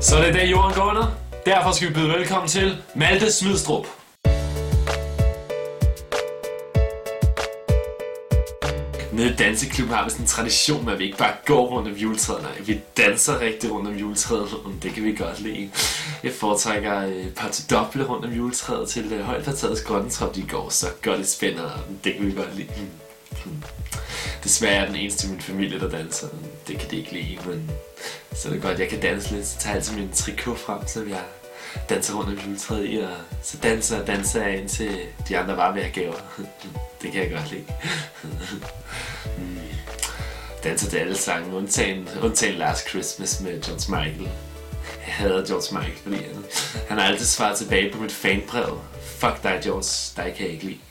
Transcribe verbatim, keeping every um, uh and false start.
Så er det i dag, jorden går under. Derfor skal vi byde velkommen til Malte Smidstrup. Nede i danseklubben har vi sådan en tradition med, at vi ikke bare går rundt om juletræet. Nej, vi danser rigtig rundt om juletræet, og det kan vi godt lide. Jeg foretrækker et par til doble rundt om juletræet til uh, højtpartiets grønne trop. De går så godt i spænder, og det kan vi godt lide. Desværre er den eneste i min familie, der danser. Det kan de ikke lide, men så er det godt, at jeg kan danse lidt. Så tager jeg altid min trikot frem, som jeg danser rundt om juletræet i, og så danser og danser jeg indtil de andre bare vil have gaver. Det kan jeg godt lide. mm. Danser til alle sange, undtagen, undtagen Last Christmas med George Michael. Jeg hader George Michael, fordi han, han har altid svaret tilbage på mit fanbrev. Fuck dig, George, dig kan jeg ikke lide.